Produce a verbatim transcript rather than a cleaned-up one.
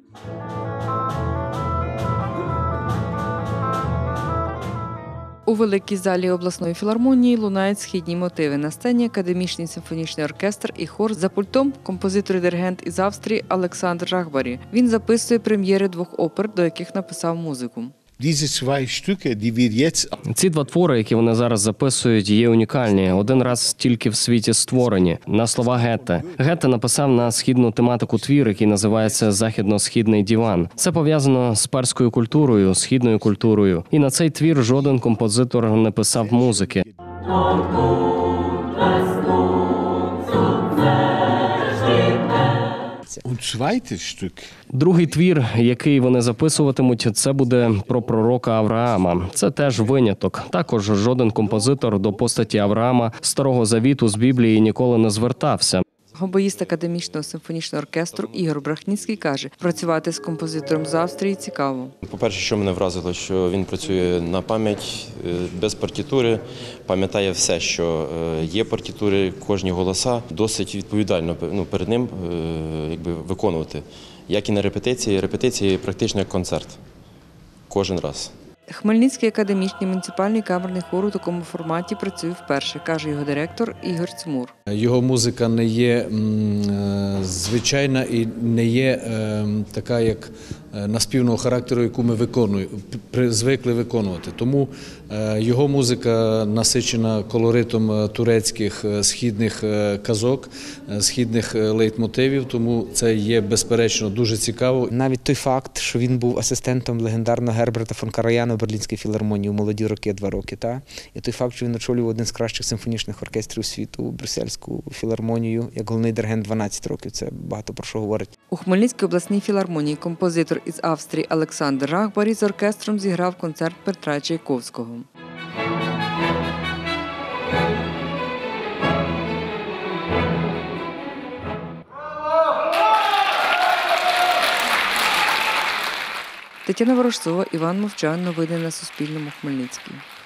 У великій залі обласної філармонії лунають східні мотиви. На сцені академічний симфонічний оркестр і хор. За пультом композитор і диригент із Австрії Олександр Рахбарі. Він записує прем'єри двох опер, до яких написав музику. Ці два твори, які вони зараз записують, є унікальні. Один раз тільки в світі створені. На слова Гете. Гете написав на східну тематику твір, який називається «Західно-східний диван». Це пов'язано з перською культурою, східною культурою. І на цей твір жоден композитор не писав музики. Другий твір, який вони записуватимуть, це буде про пророка Авраама. Це теж виняток. Також жоден композитор до постаті Авраама Старого Завіту з Біблії ніколи не звертався. Гобоїст академічного симфонічного оркестру Ігор Брахніцький каже, працювати з композитором з Австрії цікаво. По-перше, що мене вразило, що він працює на пам'ять, без партитури, пам'ятає все, що є партитури, кожні голоса, досить відповідально ну, перед ним якби, виконувати. Як і на репетиції, репетиції практично як концерт. Кожен раз. Хмельницький академічний муніципальний камерний хор у такому форматі працює вперше, каже його директор Ігор Цмур. Його музика не є звичайна і не є така, як наспівного характеру, яку ми виконуємо, звикли виконувати. Тому його музика насичена колоритом турецьких східних казок, східних лейтмотивів, тому це є, безперечно, дуже цікаво. Навіть той факт, що він був асистентом легендарного Герберта фон Караяна у Берлінській філармонії у молоді роки, два роки, та? І той факт, що він очолював один з кращих симфонічних оркестрів світу, Брюссельську філармонію, як головний диригент дванадцять років, це багато про що говорить. У Хмельницькій обласній філармонії композитор із Австрії Олександр Рахбарі з оркестром зіграв концерт Петра Чайковського. Тетяна Ворожцова, Іван Мовчан. Новини на Суспільному. Хмельницький.